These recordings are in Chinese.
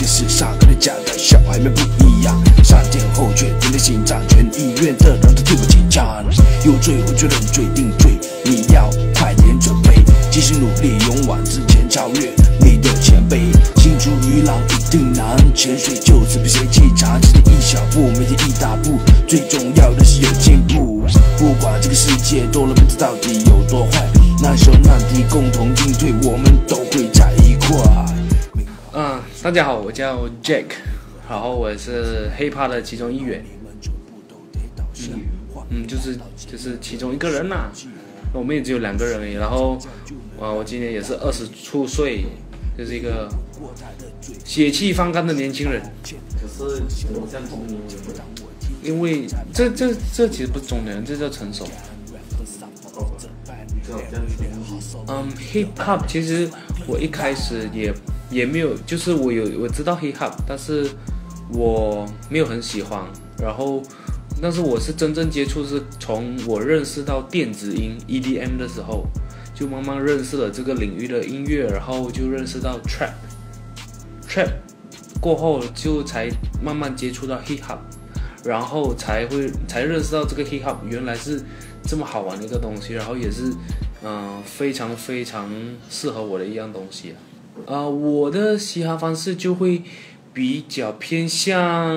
电视上可能讲的小孩们不一样，上天后却听得心脏，全医院的人都替我紧张。有罪我就认罪定罪，你要快点准备，继续努力，勇往直前，超越你的前辈。青出于蓝一定难，潜水就此比谁气场，只是一小步，每天一大步，最重要的是有进步。不管这个世界多了，不知到底有多坏，难舍难题共同应对，我们都会在一块。 大家好，我叫 Jack， 然后我是 hiphop 的其中一员，就是其中一个人啦。我们也只有2个人而已。然后，我今年也是20出岁，就是一个血气方刚的年轻人。 可是怎么像中年人？ 因为这其实不是中年人，这叫成熟。hip hop 其实我一开始也没有，就是我知道 hip hop， 但是我没有很喜欢。然后，但是我是真正接触是从我认识到电子音 EDM 的时候，就慢慢认识了这个领域的音乐，然后就认识到 trap 过后就才慢慢接触到 hip hop， 然后才认识到这个 hip hop 原来是这么好玩的一个东西，然后也是非常非常适合我的一样东西。我的嘻哈方式就会比较偏向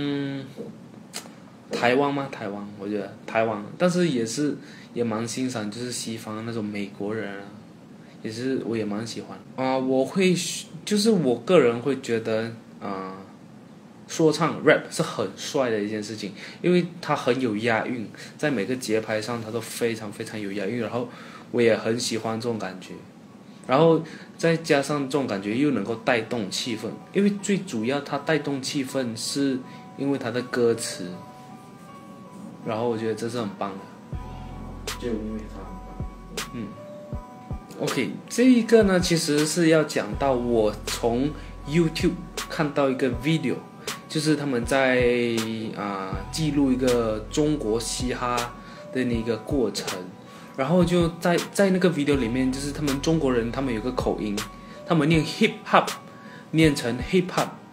台湾吗？台湾，我觉得台湾，但是也蛮欣赏，就是西方那种美国人啊，我也蛮喜欢。就是我个人会觉得说唱 rap 是很帅的一件事情，因为它很有押韵，在每个节拍上它都非常非常有押韵，然后我也很喜欢这种感觉，然后再加上这种感觉又能够带动气氛，因为最主要它带动气氛是因为它的歌词，然后我觉得这是很棒的， 就因为它很棒。 OK， 这一个呢其实是要讲到我从 YouTube 看到一个 video， 就是他们在记录一个中国嘻哈的那个过程，然后就在那个 video 里面，就是他们中国人他们有个口音，他们念 hip hop 念成 hip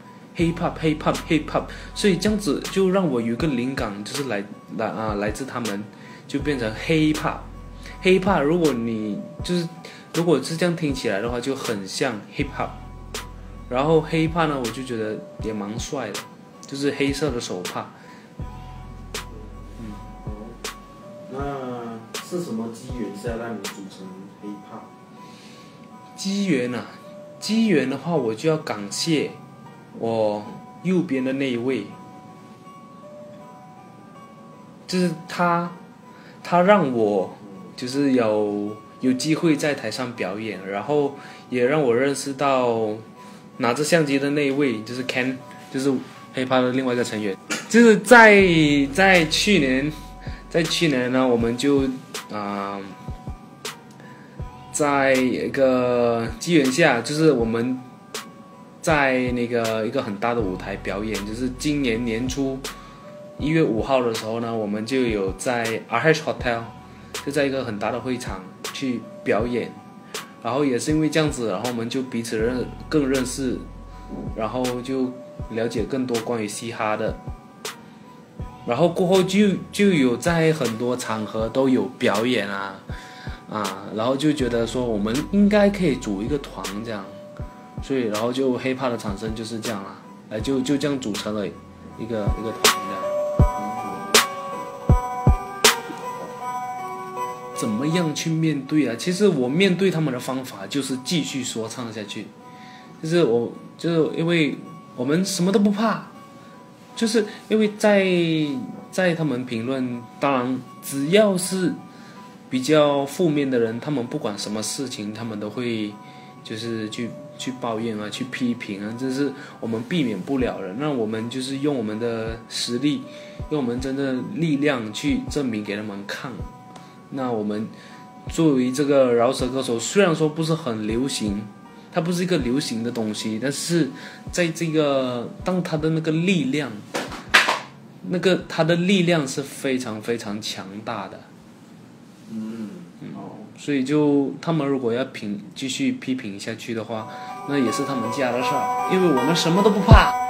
hop， 所以这样子就让我有一个灵感，就是来自他们，就变成 hip hop。如果是这样听起来的话，就很像 hip hop。然后黑怕呢，我就觉得也蛮帅的，就是黑色的手帕。 那是什么机缘下让你组成黑怕？ 机缘的话，我就要感谢我右边的那一位，就是他让我就是有机会在台上表演，然后也让我认识到拿着相机的那一位，就是 Ken， 就是黑怕的另外一个成员。就是在去年呢，我们就在一个机缘下，就是我们在那个一个很大的舞台表演，就是今年年初1月5号的时候呢，我们就有在 RH Hotel， 就在一个很大的会场去表演。然后也是因为这样子，然后我们就彼此更认识，然后就了解更多关于嘻哈的。然后过后就有在很多场合都有表演然后就觉得说我们应该可以组一个团这样，所以然后就黑怕的产生就是这样啦，就这样组成了一个团这样。怎么样去面对啊？其实我面对他们的方法就是继续说唱下去，就是因为我们什么都不怕，就是因为在他们评论，当然只要是比较负面的人，他们不管什么事情，他们都会就是去抱怨去批评这是我们避免不了的。那我们就是用我们的实力，用我们真的力量去证明给他们看。那我们作为这个饶舌歌手，虽然说不是很流行，它不是一个流行的东西，但是在这个当它的那个力量，它的力量是非常非常强大的。 所以就他们如果要继续批评下去的话，那也是他们家的事儿，因为我们什么都不怕。